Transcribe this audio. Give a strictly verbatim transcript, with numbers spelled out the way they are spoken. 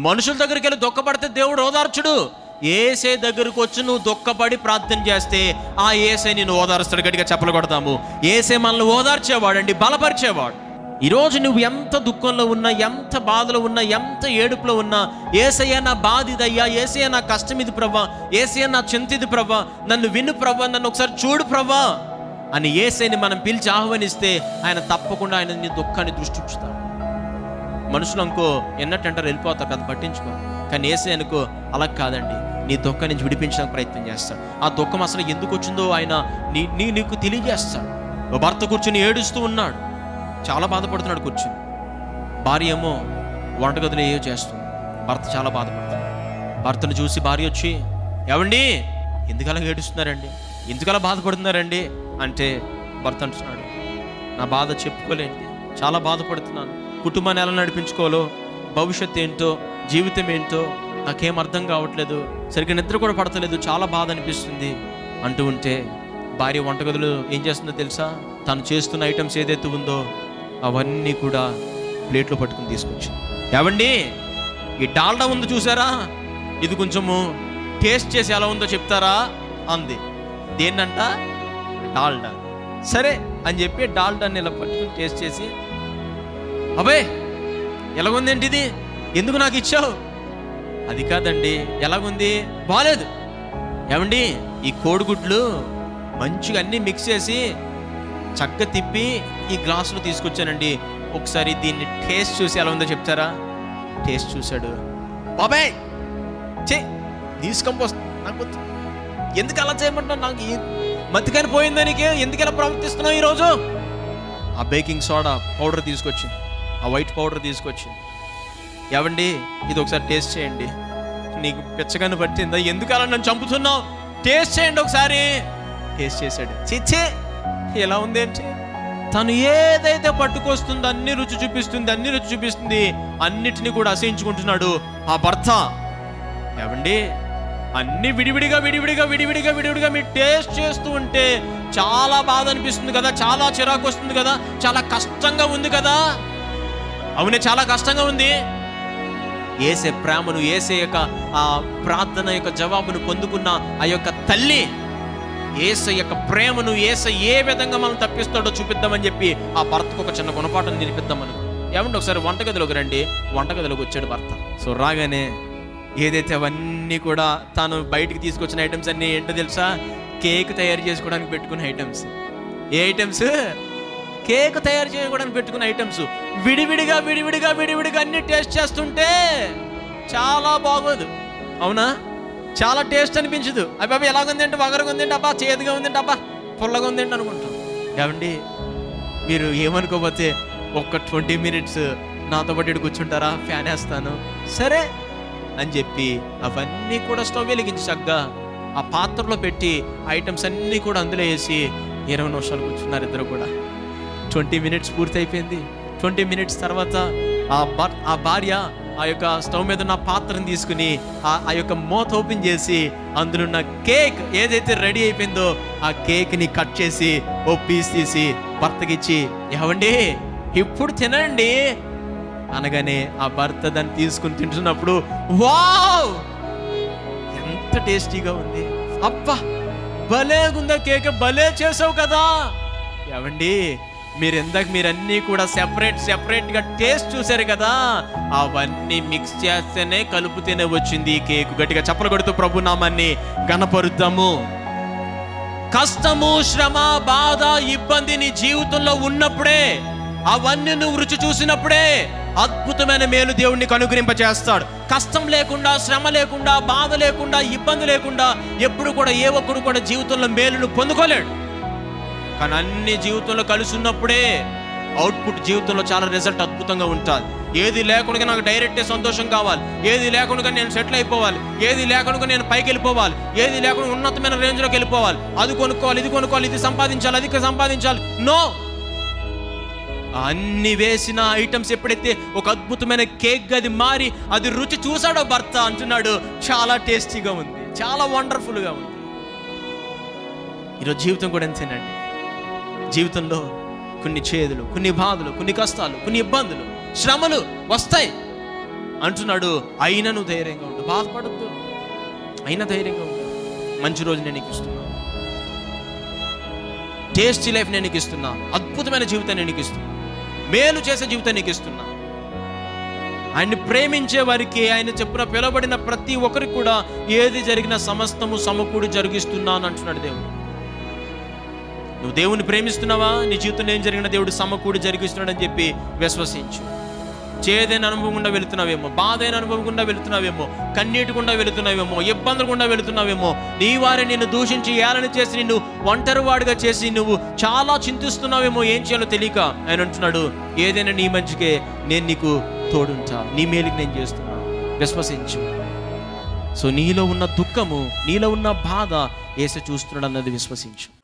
మనుషుల దగ్గరికి వెళ్ళి దుఃఖపడితే దేవుడు ఓదార్చుడు. ఏసే దగ్గరకు వచ్చి నువ్వు దుఃఖపడి ప్రార్థన చేస్తే ఆ ఏసే నిన్ను ఓదారుస్తాడు. గట్టిగా చెప్పలు కొడతాము. ఏసే మనల్ని ఓదార్చేవాడండి, బలపరిచేవాడు. ఈరోజు నువ్వు ఎంత దుఃఖంలో ఉన్నా, ఎంత బాధలో ఉన్నా, ఎంత ఏడుపులో ఉన్నా, ఏసయ్య నా బాధ ఇదయ్యా, ఏసయ్య నా కష్టం ఇది ప్రభా, ఏసయ్య నా చింత ఇది ప్రభా, నన్ను విను ప్రభా, నన్ను ఒకసారి చూడు ప్రభా అని ఏసైని మనం పిలిచి ఆహ్వానిస్తే ఆయన తప్పకుండా ఆయన నీ దుఃఖాన్ని దృష్టి ఉంచుతాడు. మనుషులు అనుకో ఎన్నట్టంటారు, వెళ్ళిపోతారు కదా, పట్టించుకో. కానీ ఏసై అనుకో అలా కాదండి, నీ దుఃఖం నుంచి విడిపించడానికి ప్రయత్నం చేస్తాడు. ఆ దుఃఖం అసలు ఎందుకు వచ్చిందో ఆయన నీ నీ నీకు తెలియజేస్తాడు. ఓ భర్త కూర్చుని ఏడుస్తూ ఉన్నాడు, చాలా బాధపడుతున్నాడు కూర్చుని. భార్య ఏమో వంటగదిలో ఏయో చేస్తుంది, భర్త చాలా బాధపడుతున్నాడు. భర్తను చూసి భార్య వచ్చి, ఏవండి ఎందుకలా ఏడుస్తున్నారండి, ఎందుకలా బాధపడుతున్నారండి అంటే భర్త అంటున్నాడు, నా బాధ చెప్పుకోలేండి, చాలా బాధపడుతున్నాను, కుటుంబాన్ని ఎలా నడిపించుకోవాలో, భవిష్యత్తు ఏంటో, జీవితం ఏంటో నాకేం అర్థం కావట్లేదు, సరిగ్గా నిద్ర కూడా పడతలేదు, చాలా బాధ అనిపిస్తుంది అంటూ ఉంటే భార్య వంటగదిలో ఏం చేస్తుందో తెలుసా? తను చేస్తున్న ఐటమ్స్ ఏదైతే ఉందో అవన్నీ కూడా ప్లేట్లో పట్టుకుని తీసుకొచ్చింది. ఏవండి ఈ డాల్డా ఉందో చూసారా, ఇది కొంచెము టేస్ట్ చేసి ఎలా ఉందో చెప్తారా అంది. దేన్నంట? డాల్డా. సరే అని చెప్పి డాల్డాని ఇలా పట్టుకుని టేస్ట్ చేసి, అబ్బాయి ఎలాగుందేంటి ఇది, ఎందుకు నాకు ఇచ్చావు? అది కాదండి, ఎలాగుంది, బాలేదు. ఏమండి ఈ కోడిగుడ్లు మంచిగా అన్నీ మిక్స్ చేసి చక్కగా తిప్పి ఈ గ్లాసులో తీసుకొచ్చానండి, ఒకసారి దీన్ని టేస్ట్ చూసి ఎలా ఉందో చెప్తారా? టేస్ట్ చూశాడు. బాబాయ్ చే తీసుకొంపోస్తా, నాకు ఎందుకు అలా చేయమంటున్నావు, నాకు మతికని పోయిందా నీకే, ఎందుకు ఎలా ప్రవర్తిస్తున్నావు ఈరోజు? ఆ బేకింగ్ సోడా పౌడర్ తీసుకొచ్చింది, ఆ వైట్ పౌడర్ తీసుకొచ్చింది. ఏవండి ఇది ఒకసారి టేస్ట్ చేయండి, నీకు పిచ్చగాని పట్టిందా, ఎందుకు అలా నన్ను చంపుతున్నావు, టేస్ట్ చేయండి ఒకసారి. టేస్ట్ చేశాడు. చిచ్చే ఎలా ఉంది ఏంటి, తను ఏదైతే పట్టుకొస్తుందో అన్ని రుచి చూపిస్తుంది, అన్ని రుచి చూపిస్తుంది, అన్నిటినీ కూడా అసహించుకుంటున్నాడు ఆ భర్త. ఏవండి అన్ని విడివిడిగా విడివిడిగా విడివిడిగా విడివిడిగా మీరు టేస్ట్ చేస్తూ ఉంటే చాలా బాధ అనిపిస్తుంది కదా, చాలా చిరాకు వస్తుంది కదా, చాలా కష్టంగా ఉంది కదా. అవునే, చాలా కష్టంగా ఉంది. ఏసే ప్రేమను, ఏసే యొక్క ఆ ప్రార్థన యొక్క జవాబును పొందుకున్న ఆ యొక్క తల్లి ఏసై యొక్క ప్రేమను, ఏసై ఏ విధంగా మనం తప్పిస్తాడో చూపిద్దామని చెప్పి ఆ భర్తకు ఒక చిన్న గుణపాఠం నేర్పిద్దామని. ఏమంటే ఒకసారి వంటగదిలోకి రండి. వంటగదిలోకి వచ్చాడు భర్త. సో రాగానే ఏదైతే అవన్నీ కూడా తాను బయటికి తీసుకొచ్చిన ఐటమ్స్ అన్నీ ఏంటో తెలుసా? కేక్ తయారు చేసుకోవడానికి పెట్టుకున్న ఐటమ్స్. ఏ ఐటమ్స్? కేక్ తయారు చేసుకోవడానికి పెట్టుకున్న ఐటమ్స్. విడివిడిగా విడివిడిగా విడివిడిగా అన్ని టేస్ట్ చేస్తుంటే చాలా బాగోదు, అవునా? చాలా టేస్ట్ అనిపించదు. అబ్బాయి ఎలాగుంది అంటే, వగరగా ఉందంటే, అబ్బా చేదుగా ఉందంటే, అబ్బా పుల్లగా ఉందంటే అనుకుంటాం. ఏమండి మీరు ఏమనుకోకపోతే ఒక్క ట్వంటీ మినిట్స్ నాతో పాటు ఇటు కూర్చుంటారా, ఫ్యాన్ వేస్తాను సరే అని చెప్పి అవన్నీ కూడా స్టవ్ వెలిగించి చక్కగా ఆ పాత్రలో పెట్టి ఐటమ్స్ అన్నీ కూడా అందులో వేసి ఇరవై నిమిషాలు కూర్చున్నారు ఇద్దరు కూడా. ట్వంటీ మినిట్స్ పూర్తి అయిపోయింది. ట్వంటీ మినిట్స్ తర్వాత ఆ భర్ ఆ భార్య ఆ యొక్క స్టవ్ మీద ఉన్న పాత్రను తీసుకుని ఆ ఆ యొక్క మూత ఓపెన్ చేసి అందులో ఉన్న కేక్ ఏదైతే రెడీ అయిపోయిందో ఆ కేక్ని కట్ చేసి ఓ పీస్ తీసి భర్తకిచ్చి, ఏవండి ఇప్పుడు తినండి అనగానే ఆ భర్త దాన్ని తీసుకుని తింటున్నప్పుడు వావ్ ఎంత టేస్టీగా ఉంది, అబ్బా భలేగుందా కేక్, భలే చేసావు కదా. ఏవండి మీరు ఎందాక మీరన్నీ కూడా సెపరేట్ సెపరేట్గా టేస్ట్ చూసారు కదా, అవన్నీ మిక్స్ చేస్తేనే కలుపుతూనే వచ్చింది ఈ కేకు. గట్టిగా చప్పలు కొడుతూ ప్రభు నామాన్ని గణపరుద్దాము. కష్టము, శ్రమ, బాధ, ఇబ్బంది నీ జీవితంలో ఉన్నప్పుడే, అవన్నీ నువ్వు రుచి చూసినప్పుడే అద్భుతమైన మేలు దేవుడిని అనుగ్రహింపజేస్తాడు. కష్టం లేకుండా, శ్రమ లేకుండా, బాధ లేకుండా, ఇబ్బంది లేకుండా ఎప్పుడు కూడా ఏ ఒక్కడు కూడా జీవితంలో మేలును పొందుకోలేడు. కానీ అన్ని జీవితంలో కలిసి ఉన్నప్పుడే అవుట్పుట్ జీవితంలో చాలా రిజల్ట్ అద్భుతంగా ఉంటుంది. ఏది లేకుండా నాకు డైరెక్ట్ సంతోషం కావాలి, ఏది లేకుండా నేను సెటిల్ అయిపోవాలి, ఏది లేకుండా నేను పైకి వెళ్ళిపోవాలి, ఏది లేకుండా ఉన్నతమైన రేంజ్లోకి వెళ్ళిపోవాలి, అది కొనుక్కోవాలి, ఇది కొనుక్కోవాలి, ఇది సంపాదించాలి, అది సంపాదించాలి. నో, అన్ని వేసిన ఐటమ్స్ ఎప్పుడైతే ఒక అద్భుతమైన కేక్ గది మారి అది రుచి చూసాడో భర్త అంటున్నాడు చాలా టేస్టీగా ఉంది, చాలా వండర్ఫుల్గా ఉంది. ఈరోజు జీవితం కూడా అంతేనండి. జీవితంలో కొన్ని చేదులు, కొన్ని బాధలు, కొన్ని కష్టాలు, కొన్ని ఇబ్బందులు, శ్రమలు వస్తాయి. అంటున్నాడు, అయినా నువ్వు ధైర్యంగా ఉండు, బాధపడద్దు, అయినా ధైర్యంగా ఉండు. మంచి రోజు నేను నీకు ఇస్తున్నా, టేస్టీ లైఫ్ నేను నీకు ఇస్తున్నా, అద్భుతమైన జీవితం నేను నీకు ఇస్తున్నా, మేలు చేసే జీవితం నీకు ఇస్తున్నా. ఆయన్ని ప్రేమించే వారికి, ఆయన చెప్పిన పిలువబడిన ప్రతి ఒక్కరికి కూడా ఏది జరిగిన సమస్తము సమకూడి జరిగిస్తున్నా అని అంటున్నాడు దేవుడు. నువ్వు దేవుని ప్రేమిస్తున్నావా? నీ జీవితంలో ఏం జరిగిన దేవుడు సమకూడి జరిగిస్తున్నాడు అని చెప్పి విశ్వసించు. చేదైన అనుభవం గుండా వెళుతున్నావేమో, బాధైన అనుభవం గుండా వెళుతున్నావేమో, కన్నీటి గుండా వెళుతున్నావేమో, ఇబ్బందులు గుండా వెళుతున్నావేమో, నీ వారిని నిన్ను దూషించి ఏలని చేసి నిన్ను ఒంటరి వాడిగా చేసి నువ్వు చాలా చింతిస్తున్నావేమో, ఏం చేయాలో తెలియక ఆయన అంటున్నాడు, ఏదైనా నీ మంచికే, నేను నీకు తోడుంటా, నీ మేలుకి నేను చేస్తున్నా, విశ్వసించు. సో నీలో ఉన్న దుఃఖము, నీలో ఉన్న బాధ యేసు చూస్తున్నాడు అన్నది విశ్వసించు.